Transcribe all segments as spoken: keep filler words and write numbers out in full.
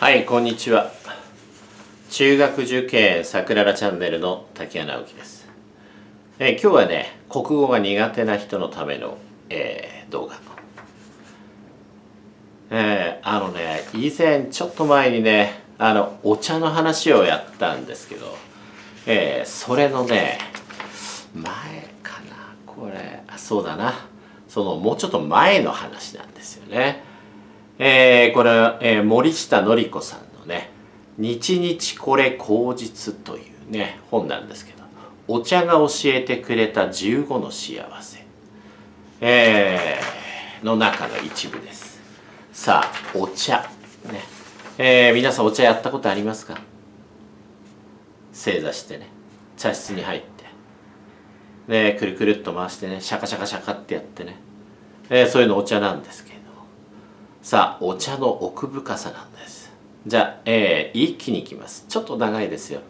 はい、こんにちは。中学受験さくららチャンネルの滝谷直樹です。えー、今日はね、国語が苦手な人のための、えー、動画。えー、あのね、以前ちょっと前にね、あのお茶の話をやったんですけど、えー、それのね、前かな、これ、あ、そうだな、そのもうちょっと前の話なんですよね。えー、これは、えー、森下典子さんのね「日々これ口実」というね本なんですけど、お茶が教えてくれたじゅうごの幸せ、えー、の中の一部です。さあ、お茶ね、えー、皆さんお茶やったことありますか？正座してね、茶室に入ってでくるくるっと回してね、シャカシャカシャカってやってね、えー、そういうのお茶なんですけど、さあ、お茶の奥深さなんです。じゃあ、えー、一気にいきます。ちょっと長いですよ。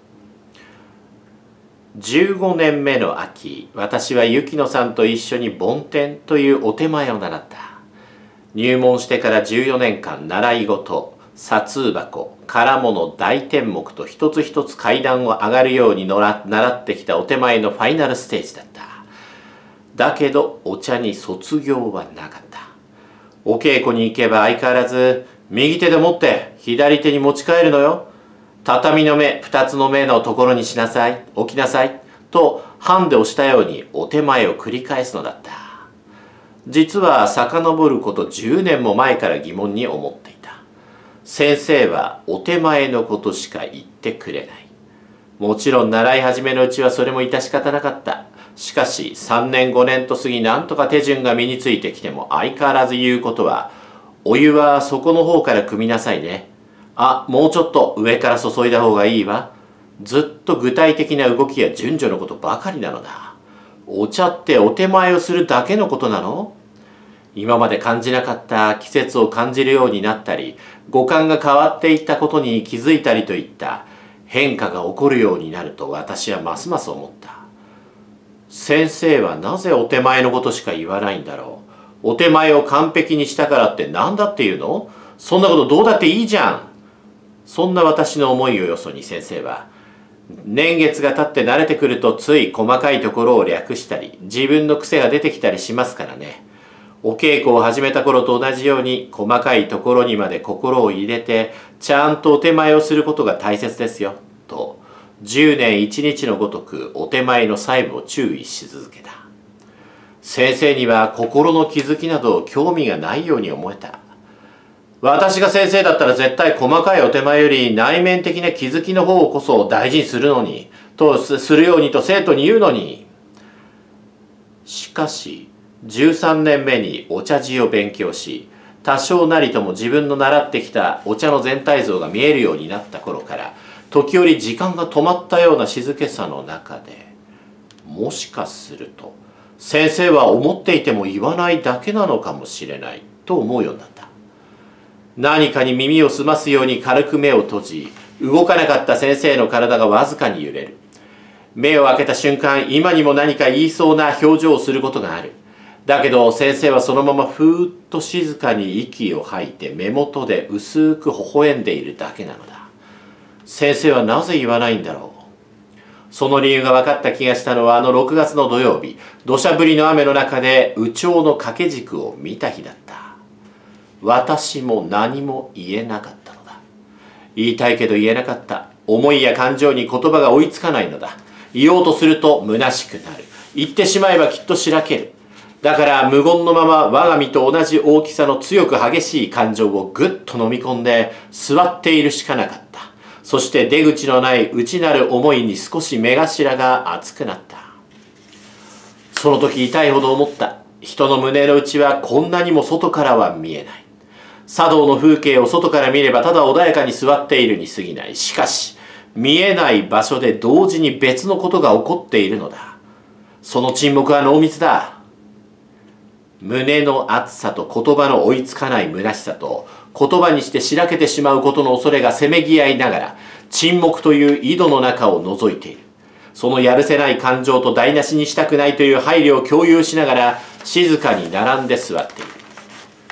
じゅうごねんめの秋、私は雪乃さんと一緒に梵天というお手前を習った。入門してからじゅうよねんかん習い事、札箱、唐物、大天目と一つ一つ階段を上がるようにのら習ってきたお手前のファイナルステージだった。だけど、お茶に卒業はなかった。お稽古に行けば相変わらず右手で持って左手に持ち帰るのよ。畳の目二つの目のところにしなさい、置きなさいとハンデをしたようにお手前を繰り返すのだった。実は遡ることじゅうねんも前から疑問に思っていた。先生はお手前のことしか言ってくれない。もちろん習い始めのうちはそれも致し方なかった。しかしさんねんごねんと過ぎ、なんとか手順が身についてきても相変わらず言うことは「お湯は底の方から汲みなさいね」「あ、もうちょっと上から注いだ方がいいわ」ずっと具体的な動きや順序のことばかりなのだ。お茶ってお手前をするだけのことなの？今まで感じなかった季節を感じるようになったり、五感が変わっていったことに気づいたりといった変化が起こるようになると私はますます思った。先生はなぜお手前のことしか言わないんだろう。お手前を完璧にしたからって何だっていうの？そんなことどうだっていいじゃん。そんな私の思いをよそに先生は、年月が経って慣れてくるとつい細かいところを略したり自分の癖が出てきたりしますからね。お稽古を始めた頃と同じように細かいところにまで心を入れてちゃんとお手前をすることが大切ですよと、じゅうねんいちにちのごとくお手前の細部を注意し続けた。先生には心の気づきなど興味がないように思えた。私が先生だったら絶対細かいお手前より内面的な気づきの方こそ大事にするのにとするようにと生徒に言うのに。しかしじゅうさんねんめにお茶事を勉強し、多少なりとも自分の習ってきたお茶の全体像が見えるようになった頃から、時折時間が止まったような静けさの中で、もしかすると先生は思っていても言わないだけなのかもしれないと思うようになった。何かに耳を澄ますように軽く目を閉じ、動かなかった先生の体がわずかに揺れる。目を開けた瞬間、今にも何か言いそうな表情をすることがある。だけど先生はそのままふーっと静かに息を吐いて目元で薄く微笑んでいるだけなのだ。先生はなぜ言わないんだろう。その理由が分かった気がしたのはあのろくがつの土曜日、土砂降りの雨の中で有頂の掛け軸を見た日だった。私も何も言えなかったのだ。言いたいけど言えなかった。思いや感情に言葉が追いつかないのだ。言おうとすると虚しくなる。言ってしまえばきっとしらける。だから無言のまま我が身と同じ大きさの強く激しい感情をぐっと飲み込んで座っているしかなかった。そして出口のない内なる思いに少し目頭が熱くなった。その時痛いほど思った。人の胸の内はこんなにも外からは見えない。茶道の風景を外から見ればただ穏やかに座っているに過ぎない。しかし見えない場所で同時に別のことが起こっているのだ。その沈黙は濃密だ。胸の熱さと言葉の追いつかない虚しさと、言葉にしてしらけてしまうことの恐れがせめぎ合いながら、沈黙という井戸の中を覗いている。そのやるせない感情と台無しにしたくないという配慮を共有しながら、静かに並んで座っている。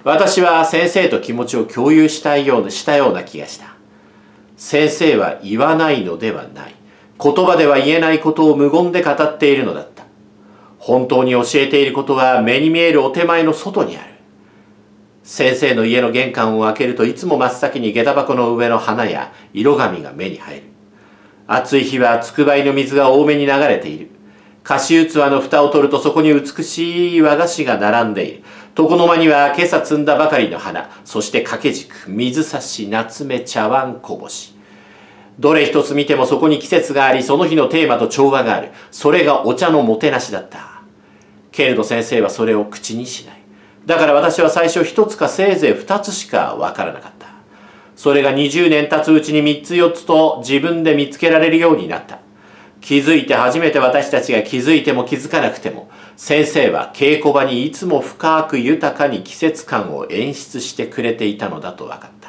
私は先生と気持ちを共有したいようなしたような気がした。先生は言わないのではない。言葉では言えないことを無言で語っているのだった。本当に教えていることは目に見えるお手前の外にある。先生の家の玄関を開けるといつも真っ先に下駄箱の上の花や色紙が目に入る。暑い日はつくばいの水が多めに流れている。菓子器の蓋を取るとそこに美しい和菓子が並んでいる。床の間には今朝摘んだばかりの花、そして掛け軸、水差し、夏目、茶碗、こぼし。どれ一つ見てもそこに季節があり、その日のテーマと調和がある。それがお茶のもてなしだった。けれど先生はそれを口にしない。だから私は最初一つかせいぜい二つしかわからなかった。それがにじゅうねん経つうちに三つ四つと自分で見つけられるようになった。気づいて初めて私たちが気づいても気づかなくても、先生は稽古場にいつも深く豊かに季節感を演出してくれていたのだと分かった。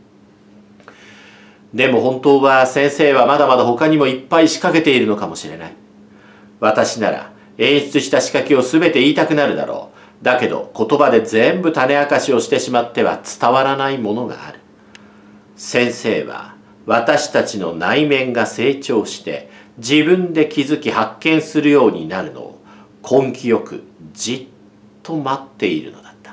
でも本当は先生はまだまだ他にもいっぱい仕掛けているのかもしれない。私なら演出した仕掛けを全て言いたくなるだろう。だけど言葉で全部種明かしをしてしまっては伝わらないものがある。先生は私たちの内面が成長して自分で気づき発見するようになるのを根気よくじっと待っているのだった。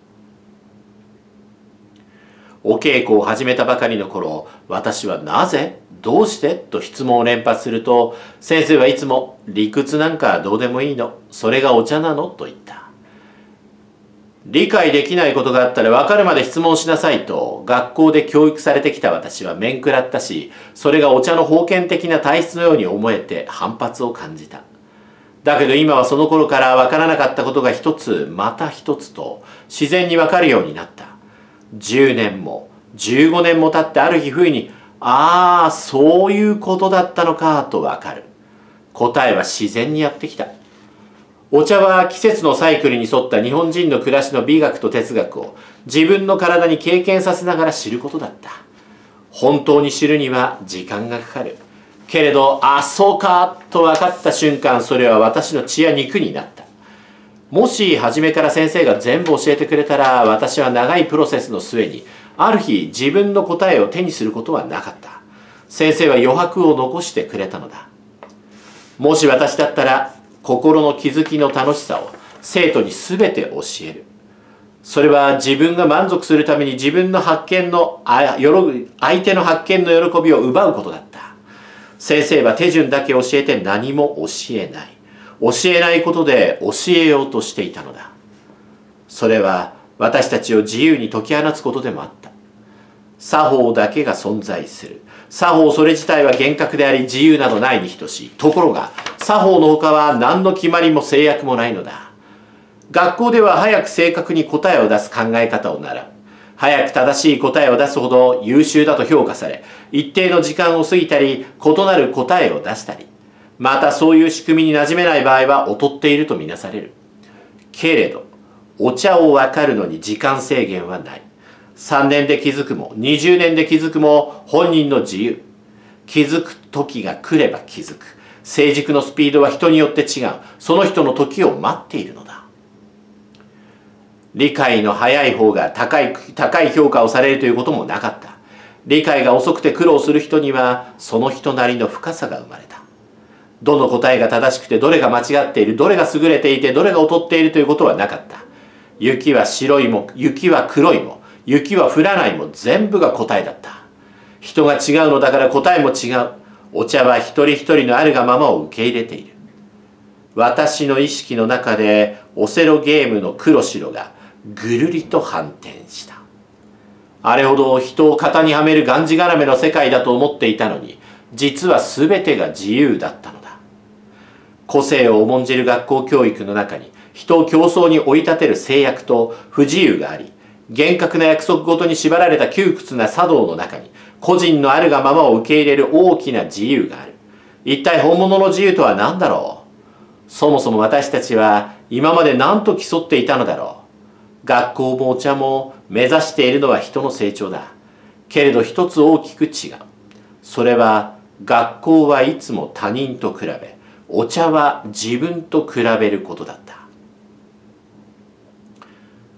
お稽古を始めたばかりの頃、私はなぜどうしてと質問を連発すると、先生はいつも理屈なんかどうでもいいの、それがお茶なのと言った。理解できないことがあったら分かるまで質問しなさいと学校で教育されてきた私は面食らったし、それがお茶の封建的な体質のように思えて反発を感じた。だけど今はその頃から分からなかったことが一つまた一つと自然に分かるようになった。じゅうねんもじゅうごねんも経ってある日不意に、ああそういうことだったのかと分かる。答えは自然にやってきた。お茶は季節のサイクルに沿った日本人の暮らしの美学と哲学を自分の体に経験させながら知ることだった。本当に知るには時間がかかる。けれど、あ、そうかと分かった瞬間、それは私の血や肉になった。もし初めから先生が全部教えてくれたら、私は長いプロセスの末に、ある日自分の答えを手にすることはなかった。先生は余白を残してくれたのだ。もし私だったら、心の気づきの楽しさを生徒に全て教える。それは自分が満足するために自分の発見のあよろ相手の発見の喜びを奪うことだった。先生は手順だけ教えて何も教えない。教えないことで教えようとしていたのだ。それは私たちを自由に解き放つことでもあった。作法だけが存在する。作法それ自体は厳格であり自由などないに等しい。ところが作法のほかは何の決まりも制約もないのだ。学校では早く正確に答えを出す考え方を習う。早く正しい答えを出すほど優秀だと評価され、一定の時間を過ぎたり、異なる答えを出したり、またそういう仕組みに馴染めない場合は劣っているとみなされる。けれど、お茶を分かるのに時間制限はない。さんねんで気づくも、にじゅうねんで気づくも、本人の自由。気づく時が来れば気づく。成熟のスピードは人によって違う。その人の時を待っているのだ。理解の早い方が高い、高い評価をされるということもなかった。理解が遅くて苦労する人には、その人なりの深さが生まれた。どの答えが正しくて、どれが間違っている、どれが優れていて、どれが劣っているということはなかった。雪は白いも、雪は黒いも、雪は降らないも全部が答えだった。人が違うのだから答えも違う。お茶は一人一人のあるがままを受け入れている。私の意識の中でオセロゲームの黒白がぐるりと反転した。あれほど人を型にはめるがんじがらめの世界だと思っていたのに、実は全てが自由だったのだ。個性を重んじる学校教育の中に人を競争に追い立てる制約と不自由があり、厳格な約束ごとに縛られた窮屈な茶道の中に個人のあるがままを受け入れる大きな自由がある。一体本物の自由とは何だろう。そもそも私たちは今まで何と競っていたのだろう。学校もお茶も目指しているのは人の成長だ。けれど一つ大きく違う。それは学校はいつも他人と比べ、お茶は自分と比べることだった。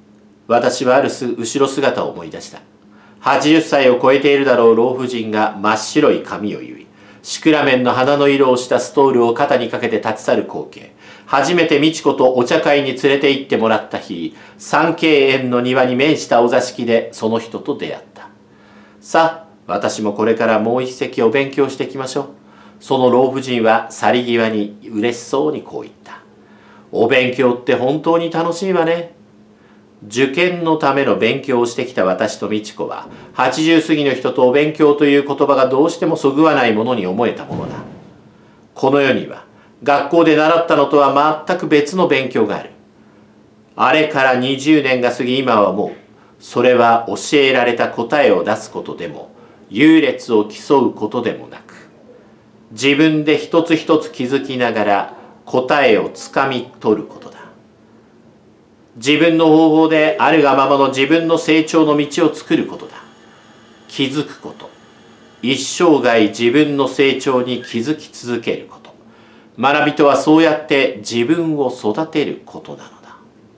私はあるす後ろ姿を思い出した。はちじゅっさいを超えているだろう老婦人が真っ白い髪を結い、シクラメンの花の色をしたストールを肩にかけて立ち去る光景。初めて美智子とお茶会に連れて行ってもらった日、三景園の庭に面したお座敷でその人と出会った。さあ、私もこれからもう一席お勉強していきましょう。その老婦人は去り際に嬉しそうにこう言った。お勉強って本当に楽しいわね。受験のための勉強をしてきた私と美智子は、はちじゅう過ぎの人とお勉強という言葉がどうしてもそぐわないものに思えたものだ。この世には、学校で習ったのとは全く別の勉強がある。あれからにじゅうねんが過ぎ今は思う。それは教えられた答えを出すことでも、優劣を競うことでもなく、自分で一つ一つ気づきながら答えをつかみ取ることだ。自分の方法であるがままの自分の成長の道を作ることだ。気づくこと。一生涯自分の成長に気づき続けること。学びとはそうやって自分を育てることなのだ。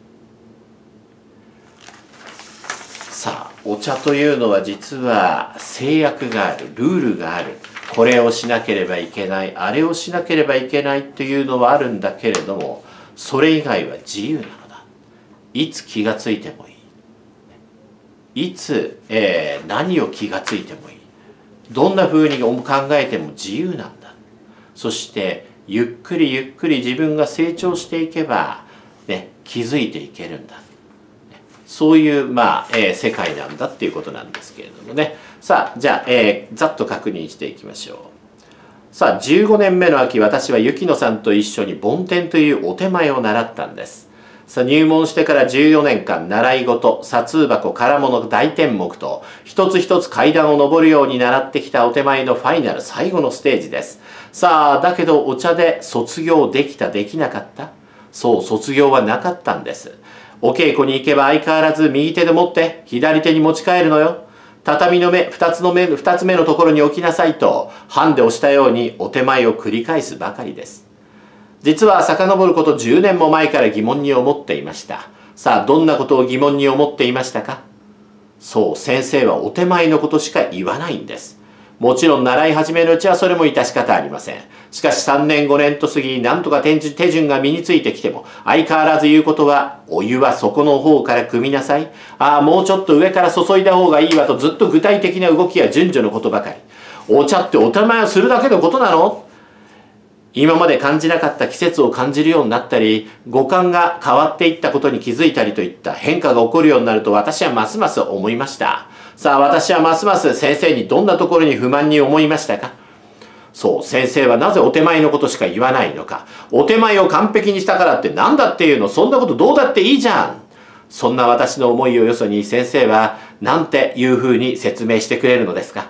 さあ、お茶というのは実は制約がある、ルールがある。これをしなければいけない、あれをしなければいけないというのはあるんだけれども、それ以外は自由なのだ。いつ気がついてもいい。いつ、えー、何を気がついてもいい。どんなふうに考えても自由なんだ。そしてゆっくりゆっくり自分が成長していけば、ね、気づいていけるんだ。そういう、まあえー、世界なんだっていうことなんですけれどもね。さあ、じゃあ、えー、ざっと確認していきましょう。さあ、じゅうごねんめの秋、私は雪乃さんと一緒に梵天というお手前を習ったんです。さあ、入門してからじゅうよねんかん習い事、茶通箱、唐物、大天目と一つ一つ階段を上るように習ってきたお手前のファイナル最後のステージです。さあ、だけどお茶で卒業できたできなかった？そう、卒業はなかったんです。お稽古に行けば相変わらず右手で持って左手に持ち帰るのよ。畳の目、二つの目、二つ目のところに置きなさいと、ハンデをしたようにお手前を繰り返すばかりです。実は遡ることじゅうねんも前から疑問に思っていました。さあ、どんなことを疑問に思っていましたか？そう、先生はお手前のことしか言わないんです。もちろん習い始めのうちはそれも致し方ありません。しかしさんねんごねんと過ぎ、なんとか手順が身についてきても、相変わらず言うことは、お湯は底の方から汲みなさい。ああ、もうちょっと上から注いだ方がいいわと、ずっと具体的な動きや順序のことばかり。お茶ってお手前をするだけのことなの？今まで感じなかった季節を感じるようになったり、五感が変わっていったことに気づいたりといった変化が起こるようになると私はますます思いました。さあ、私はますます先生にどんなところに不満に思いましたか？そう、先生はなぜお手前のことしか言わないのか。お手前を完璧にしたからって何だっていうの？そんなことどうだっていいじゃん。そんな私の思いをよそに先生はなんていうふうに説明してくれるのですか？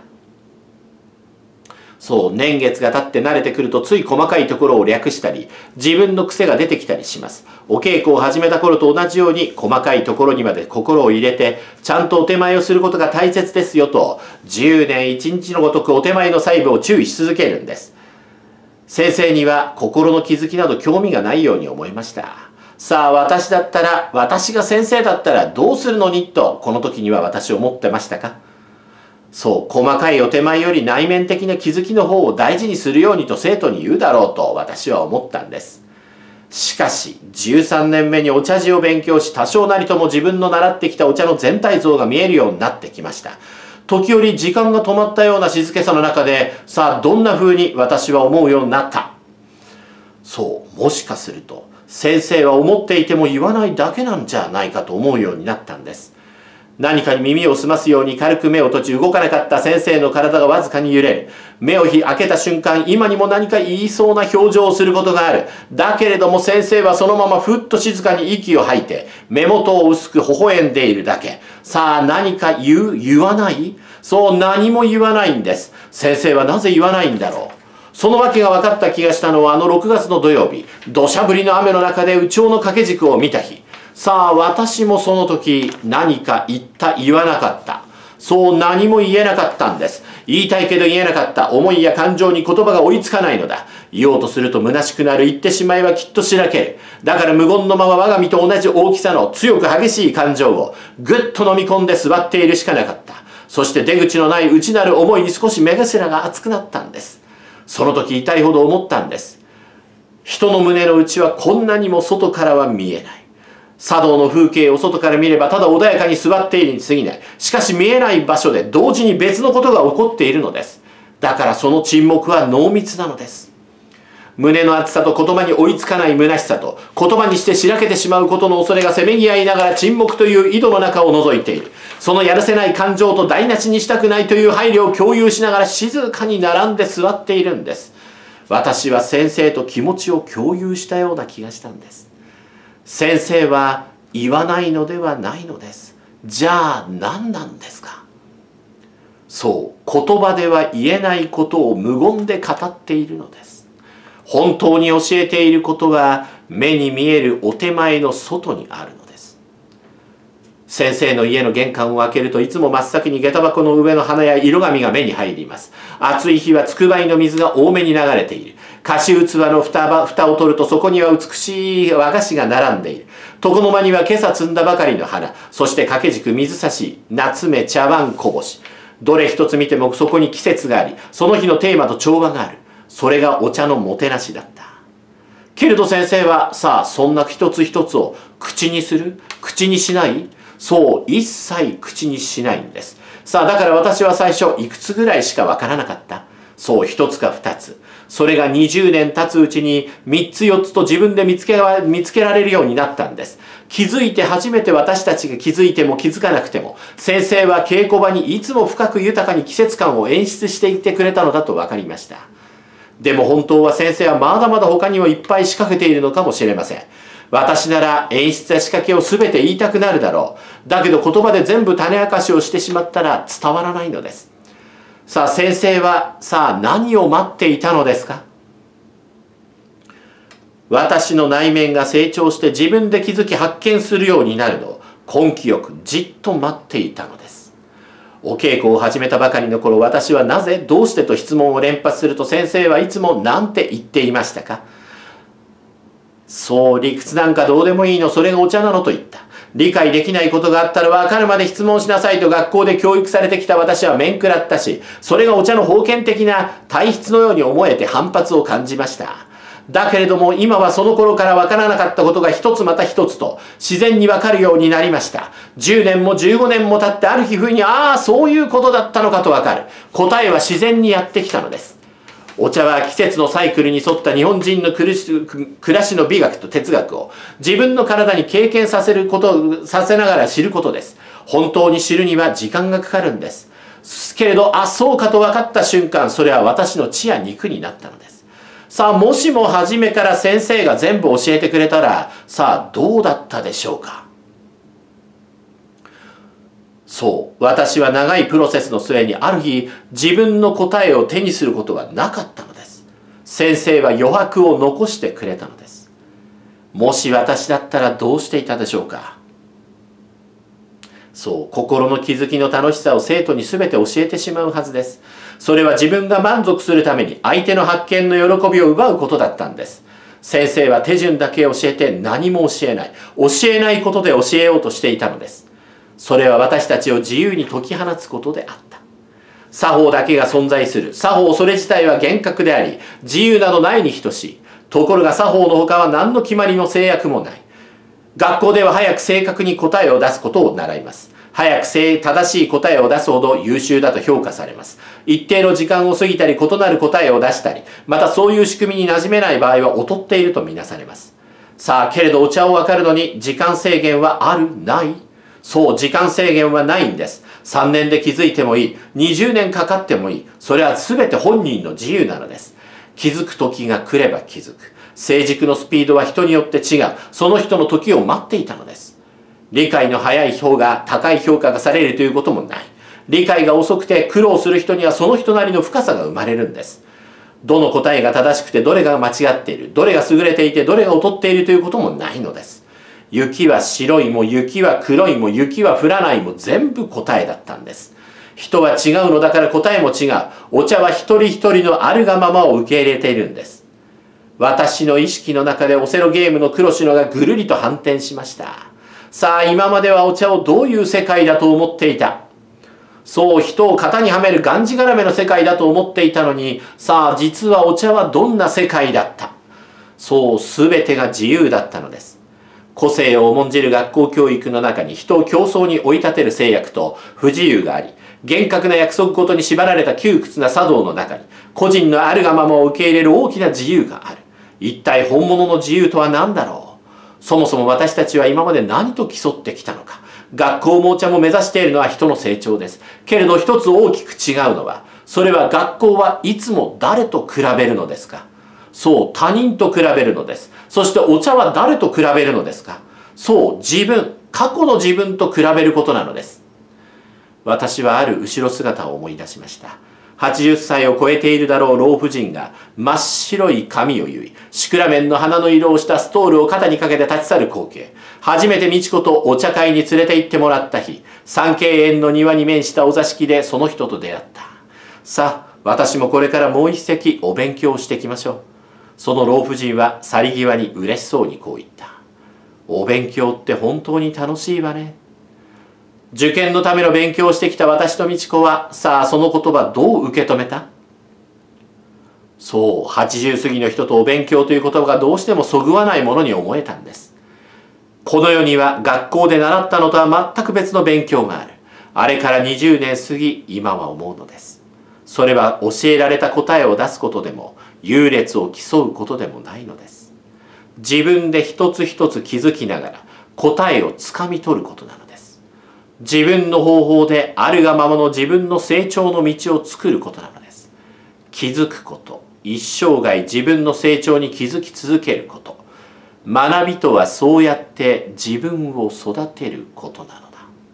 そう、年月が経って慣れてくるとつい細かいところを略したり、自分の癖が出てきたりします。お稽古を始めた頃と同じように細かいところにまで心を入れて、ちゃんとお手前をすることが大切ですよと、じゅうねんいちにちのごとくお手前の細部を注意し続けるんです。先生には心の気づきなど興味がないように思いました。さあ、私だったら、私が先生だったらどうするのにと、この時には私思ってましたか？そう、細かいお手前より内面的な気づきの方を大事にするようにと生徒に言うだろうと私は思ったんです。しかし、じゅうさんねんめにお茶事を勉強し、多少なりとも自分の習ってきたお茶の全体像が見えるようになってきました。時折時間が止まったような静けさの中で、さあ、どんな風に私は思うようになった。そう、もしかすると、先生は思っていても言わないだけなんじゃないかと思うようになったんです。何かに耳を澄ますように軽く目を閉じ動かなかった先生の体がわずかに揺れる。目を開けた瞬間、今にも何か言いそうな表情をすることがある。だけれども先生はそのままふっと静かに息を吐いて、目元を薄く微笑んでいるだけ。さあ、何か言う？言わない？そう、何も言わないんです。先生はなぜ言わないんだろう。その訳が分かった気がしたのはあのろくがつの土曜日、土砂降りの雨の中で有頂の掛け軸を見た日。さあ、私もその時何か言った言わなかった。 そう何も言えなかったんです。言いたいけど言えなかった。思いや感情に言葉が追いつかないのだ。言おうとすると虚しくなる。言ってしまえばきっとしらける。だから無言のまま我が身と同じ大きさの強く激しい感情をぐっと飲み込んで座っているしかなかった。そして出口のない内なる思いに少し目頭が熱くなったんです。その時痛いほど思ったんです。人の胸の内はこんなにも外からは見えない。茶道の風景を外から見ればただ穏やかに座っているに過ぎない。しかし見えない場所で同時に別のことが起こっているのです。だからその沈黙は濃密なのです。胸の熱さと言葉に追いつかない虚しさと言葉にしてしらけてしまうことの恐れがせめぎ合いながら沈黙という井戸の中を覗いている。そのやるせない感情と台無しにしたくないという配慮を共有しながら静かに並んで座っているんです。私は先生と気持ちを共有したような気がしたんです。先生は言わないのではないのです。じゃあ何なんですか。そう、言葉では言えないことを無言で語っているのです。本当に教えていることは目に見えるお手前の外にあるのです。先生の家の玄関を開けるといつも真っ先に下駄箱の上の花や色紙が目に入ります。暑い日はつくばいの水が多めに流れている。菓子器の蓋蓋を取るとそこには美しい和菓子が並んでいる。床の間には今朝摘んだばかりの花、そして掛け軸、水差し、夏目、茶碗、こぼし。どれ一つ見てもそこに季節があり、その日のテーマと調和がある。それがお茶のもてなしだった。けれど先生は、さあそんな一つ一つを口にする？口にしない？そう、一切口にしないんです。さあだから私は最初いくつぐらいしかわからなかった。そう、一つか二つ。それがにじゅうねん経つうちにみっつよっつと自分で見つけ見つけられるようになったんです。気づいて初めて私たちが気づいても気づかなくても、先生は稽古場にいつも深く豊かに季節感を演出していてくれたのだと分かりました。でも本当は先生はまだまだ他にもいっぱい仕掛けているのかもしれません。私なら演出や仕掛けを全て言いたくなるだろう。だけど言葉で全部種明かしをしてしまったら伝わらないのです。さあ先生はさあ何を待っていたのですか。私の内面が成長して自分で気づき発見するようになるのを根気よくじっと待っていたのです。お稽古を始めたばかりの頃、私はなぜどうしてと質問を連発すると先生はいつも何て言っていましたか。そう、理屈なんかどうでもいいの、それがお茶なのと言った。理解できないことがあったら分かるまで質問しなさいと学校で教育されてきた私は面食らったし、それがお茶の封建的な体質のように思えて反発を感じました。だけれども今はその頃から分からなかったことが一つまた一つと自然に分かるようになりました。じゅうねんもじゅうごねんも経ってある日不意に、ああそういうことだったのかと分かる。答えは自然にやってきたのです。お茶は季節のサイクルに沿った日本人の暮らしの美学と哲学を自分の体に経験させることさせながら知ることです。本当に知るには時間がかかるんです。けれど、あ、そうかと分かった瞬間、それは私の血や肉になったのです。さあ、もしも初めから先生が全部教えてくれたら、さあどうだったでしょうか。そう、私は長いプロセスの末にある日自分の答えを手にすることはなかったのです。先生は余白を残してくれたのです。もし私だったらどうしていたでしょうか。そう、心の気づきの楽しさを生徒に全て教えてしまうはずです。それは自分が満足するために相手の発見の喜びを奪うことだったんです。先生は手順だけ教えて何も教えない、教えないことで教えようとしていたのです。それは私たちを自由に解き放つことであった。作法だけが存在する。作法それ自体は厳格であり、自由などないに等しい。ところが作法の他は何の決まりの制約もない。学校では早く正確に答えを出すことを習います。早く正しい答えを出すほど優秀だと評価されます。一定の時間を過ぎたり異なる答えを出したり、またそういう仕組みに馴染めない場合は劣っているとみなされます。さあ、けれどお茶を分かるのに時間制限はある？ない？そう、時間制限はないんです。さんねんで気づいてもいい。にじゅうねんかかってもいい。それは全て本人の自由なのです。気づく時が来れば気づく。成熟のスピードは人によって違う。その人の時を待っていたのです。理解の早い方が高い評価がされるということもない。理解が遅くて苦労する人にはその人なりの深さが生まれるんです。どの答えが正しくてどれが間違っている、どれが優れていてどれが劣っているということもないのです。雪は白いも雪は黒いも雪は降らないも全部答えだったんです。 人は違うのだから答えも違う。お茶は一人一人のあるがままを受け入れているんです。私の意識の中でオセロゲームの黒白がぐるりと反転しました。さあ、今まではお茶をどういう世界だと思っていた。そう、人を型にはめるがんじがらめの世界だと思っていたのに、さあ、実はお茶はどんな世界だった。そう、すべてが自由だったのです。個性を重んじる学校教育の中に人を競争に追い立てる制約と不自由があり、厳格な約束ごとに縛られた窮屈な茶道の中に、個人のあるがままを受け入れる大きな自由がある。一体本物の自由とは何だろう。そもそも私たちは今まで何と競ってきたのか。学校もお茶も目指しているのは人の成長です。けれど一つ大きく違うのは、それは学校はいつも誰と比べるのですか。そう、他人と比べるのです。そしてお茶は誰と比べるのですか。そう、自分、過去の自分と比べることなのです。私はある後ろ姿を思い出しました。はちじゅっさいを超えているだろう老婦人が真っ白い髪を結い、シクラメンの花の色をしたストールを肩にかけて立ち去る光景。初めて美智子とお茶会に連れて行ってもらった日、三景園の庭に面したお座敷でその人と出会った。さあ、私もこれからもう一席お勉強してきましょう。その老婦人は去り際に嬉しそうにこう言った。お勉強って本当に楽しいわね。受験のための勉強をしてきた私と美智子は、さあその言葉どう受け止めた。そう、はちじゅう過ぎの人とお勉強という言葉がどうしてもそぐわないものに思えたんです。この世には学校で習ったのとは全く別の勉強がある。あれからにじゅうねん過ぎ、今は思うのです。それは教えられた答えを出すことでも、優劣を競うことでもないのです。自分で一つ一つ気づきながら答えをつかみ取ることなのです。自分の方法であるがままの自分の成長の道を作ることなのです。気づくこと、一生涯自分の成長に気づき続けること。学びとはそうやって自分を育てることなのだ。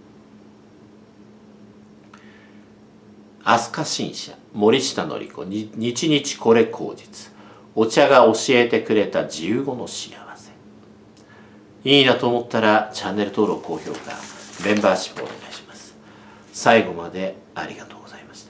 飛鳥新社森下典子日日これ口実。お茶が教えてくれたじゅうごの幸せ。いいなと思ったらチャンネル登録高評価メンバーシップをお願いします。最後までありがとうございました。